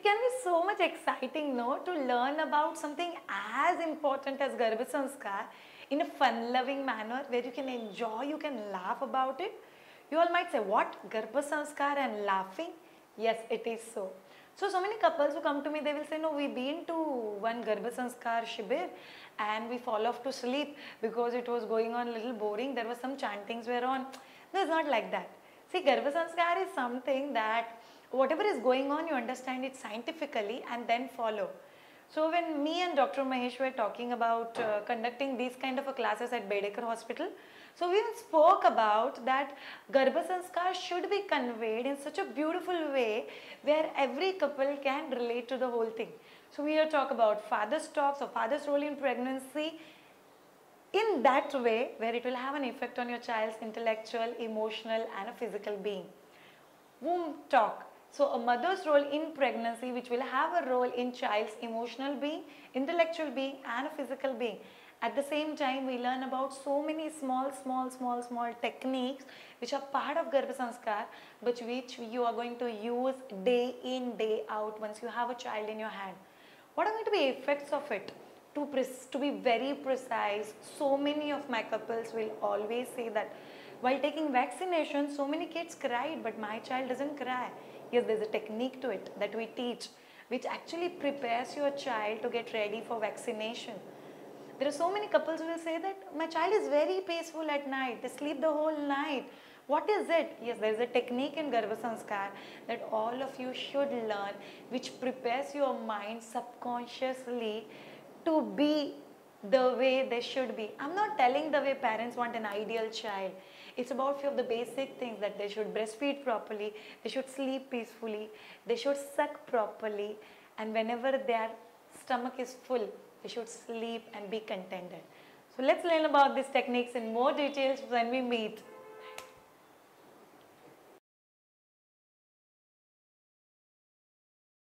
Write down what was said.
can be so much exciting, no, to learn about something as important as Garbha Sanskar in a fun-loving manner where you can enjoy, you can laugh about it. You all might say, what? Garbha Sanskar and laughing? Yes, it is so. So many couples who come to me, they will say, no, we've been to one Garbha Sanskar Shibir and we fall off to sleep because it was going on a little boring. There was some chantings were on. No, it's not like that. See, Garbha Sanskar is something that whatever is going on, you understand it scientifically and then follow. So when me and Dr. Mahesh were talking about conducting these kind of classes at Bedekar Hospital, so we spoke about that Garbha Sanskar should be conveyed in such a beautiful way where every couple can relate to the whole thing. So we are talk about father's talks or father's role in pregnancy in that way where it will have an effect on your child's intellectual, emotional and a physical being. Womb talk. So a mother's role in pregnancy which will have a role in child's emotional being, intellectual being and a physical being. At the same time, we learn about so many small techniques which are part of Garbha Sanskar, but which you are going to use day in, day out once you have a child in your hand. What are going to be effects of it? To be very precise, so many of my couples will always say that while taking vaccination, so many kids cried, but my child doesn't cry. Yes, there's a technique to it that we teach, which actually prepares your child to get ready for vaccination. There are so many couples who will say that my child is very peaceful at night, they sleep the whole night. What is it? Yes, there is a technique in Garbha Sanskar that all of you should learn, which prepares your mind subconsciously to be the way they should be. I'm not telling the way parents want an ideal child. It's about few of the basic things that they should breastfeed properly, they should sleep peacefully, they should suck properly, and whenever their stomach is full, they should sleep and be contented. So let's learn about these techniques in more details when we meet.